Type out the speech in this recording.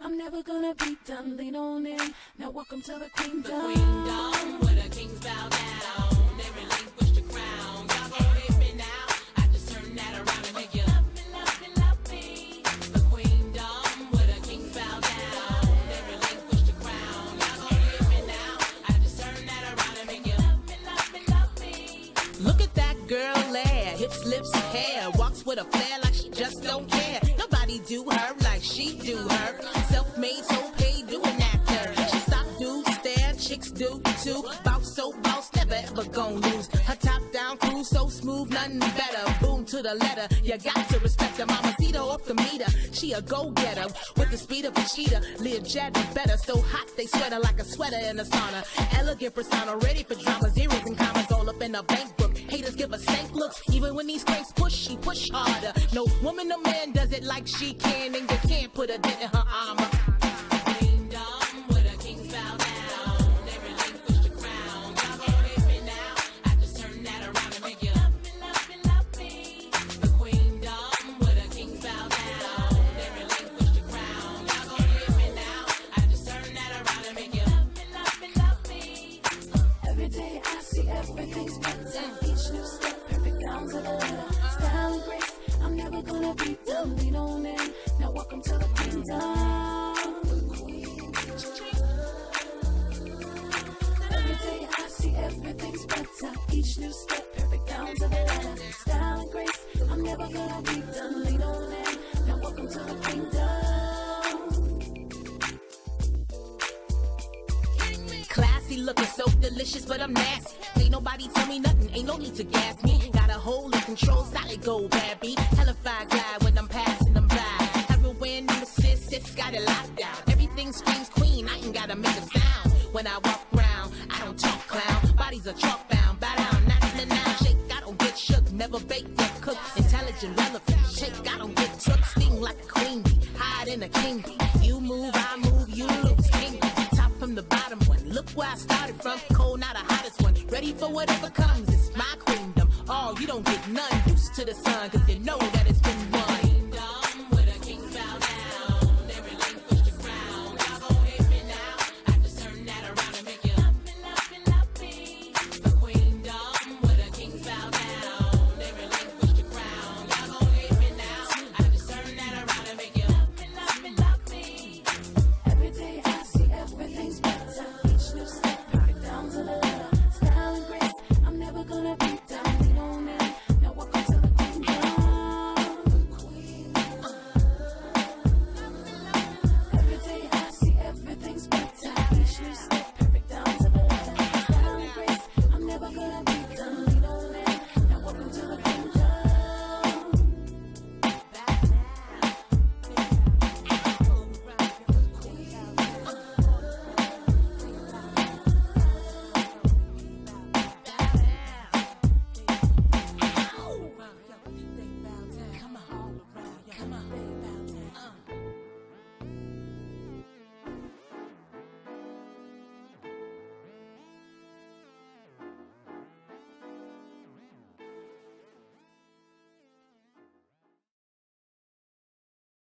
I'm never gonna be done. Lean on in. Now welcome to the queendom. The queendom, where the kings bow down. They relinquish the crown. Y'all gon' hit me now. I just turn that around and make you love me, love me, love me. The queendom, where the kings bow down. They relinquish the crown. Y'all gon' hit me now. I just turn that around and make you love me, love me, love me. Look at that girl there. Hips, lips, hair. Walks with a flair like she just don't care. Nobody do her like she do her. Self-made, so paid, doing actor. She stop, dudes stare, chicks do too. Bounce so bounce, never ever gon' lose. Her top down crew so smooth, nothing better. Boom to the letter, you got to respect her. Mamacita off the meter, she a go-getter. With the speed of a cheetah, live jet better. So hot they sweat her like a sweater in a sauna. Elegant persona, ready for drama. Zeros and commas all up in a bank book. Haters give her stank looks, even when these cranks push, she push harder. No woman or man does it like she can, and you can't put a dent in her armor. Queendom, where the kings bow down. They relinquish the crown. Y'all gon' hit me now. I just turn that around and make you love me, love me, love me. The queendom, where the kings bow down. They relinquish the crown. Y'all gon' hit me now. I just turn that around and make you love me, love me, love me. Every day I see everything's better. Each new step, perfect down to the letter. Style and grace, I'm never gonna be done. Lean on in. Now welcome to the kingdom. Every day I see everything's better. Each new step, perfect down to the letter. Style and grace, I'm never gonna be done. Lean on in. Now welcome to the kingdom. Classy, looking so delicious, but I'm nasty. Ain't nobody tell me nothing, ain't no need to gas me. Got a hold and control, solid gold, bad beat. Hellified glide when I'm passing them by. Heroin, assist, got it locked down. Everything screams queen, I ain't gotta make a sound. When I walk around, I don't talk clown. Bodies are chalk bound, bow down, not now. Shake, I don't get shook, never bake, yet cook. Intelligent, relevant, shake, I don't get took. Sting like a queen bee, hide in a king bee. You move, I move, you lose, king bee. Top from the bottom one, look where I started from. Cold, not the hottest one, ready for whatever comes. It's my queendom. Oh, you don't get none used to the sun, cause you